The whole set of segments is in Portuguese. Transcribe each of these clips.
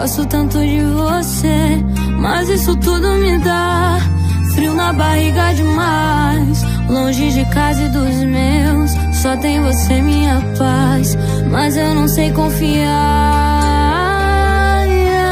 Gosto tanto de você, mas isso tudo me dá frio na barriga demais. Longe de casa e dos meus, só tem você minha paz. Mas eu não sei confiar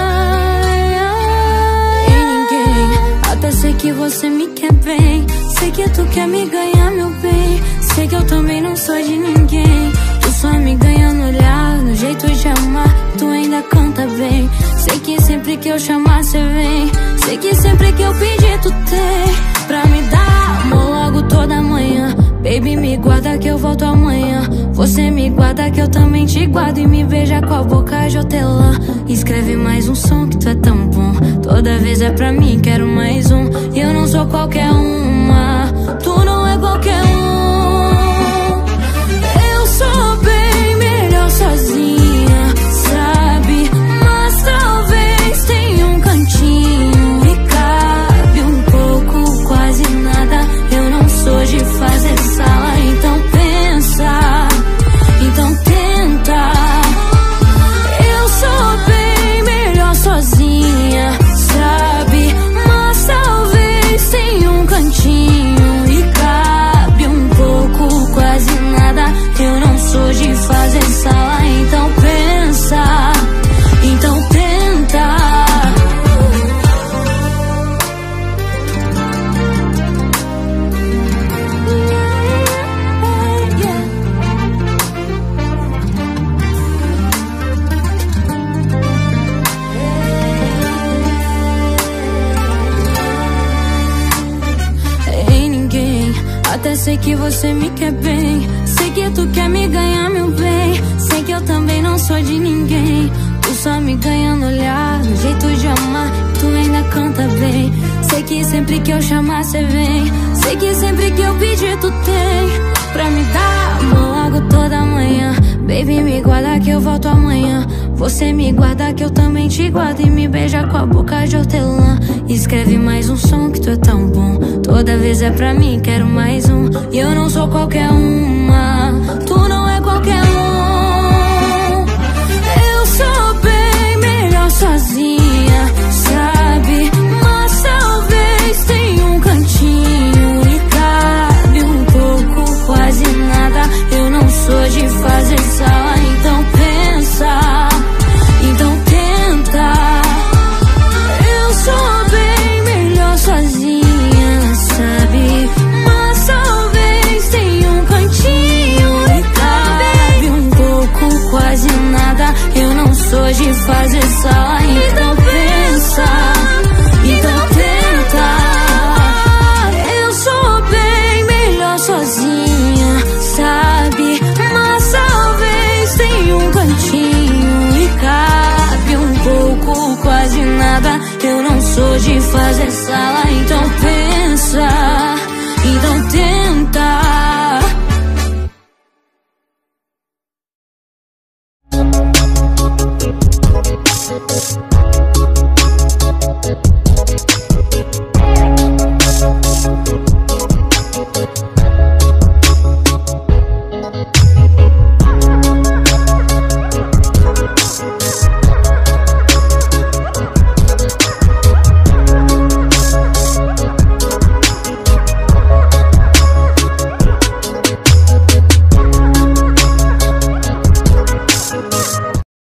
em ninguém. Até sei que você me quer bem, sei que tu quer me ganhar, meu bem. Sei que eu também não sou de ninguém. Tu só me ganha no olhar, no jeito de amar, tu ainda canta bem. Sei que sempre que eu chamar cê vem, sei que sempre que eu pedir tu tem pra me dar amor logo toda manhã. Baby, me guarda que eu volto amanhã. Você me guarda que eu também te guardo. E me beija com a boca de hortelã. Escreve mais um som que tu é tão bom. Toda vez é pra mim, quero mais um. E eu não sou qualquer uma, tu não é qualquer um. Eu sou bem melhor sozinha, sabe? Mas talvez tenha um cantinho e cabe um pouco, quase nada. Eu não sou de fazer sala, então pensa, então tenta. Eu sou bem melhor sozinha, sabe? Mas talvez tenha um cantinho e cabe um pouco, quase nada. Eu não sou de fazer sala, então pensa, então tenta. Em ninguém, até sei que você me quer bem. Sei que tu quer me ganhar, meu bem. Sei que eu também não sou de ninguém. Tu só me ganha no olhar, no jeito de amar, tu ainda canta bem. Sei que sempre que eu chamar cê vem, sei que sempre que eu pedir tu tem pra me dar amor logo toda manhã. Baby, me guarda que eu volto amanhã. Você me guarda que eu também te guardo. E me beija com a boca de hortelã. Escreve mais um som que tu é tão bom. Toda vez é pra mim, quero mais um. E eu não sou qualquer uma, tu não é qualquer um. Eu sou bem melhor sozinha, sabe? Mas talvez tenha um cantinho e cabe um pouco, quase nada. Eu não sou de fazer sala, então pensa, então tenta. Eu sou bem melhor sozinha, sabe? Mas talvez tenha um cantinho e cabe um pouco, quase nada. Eu não sou de fazer sala, então pensa, então tenta. Eu sou bem melhor sozinha, sabe? Mas talvez tenha um cantinho e cabe um pouco, quase nada. Eu não sou de fazer sala,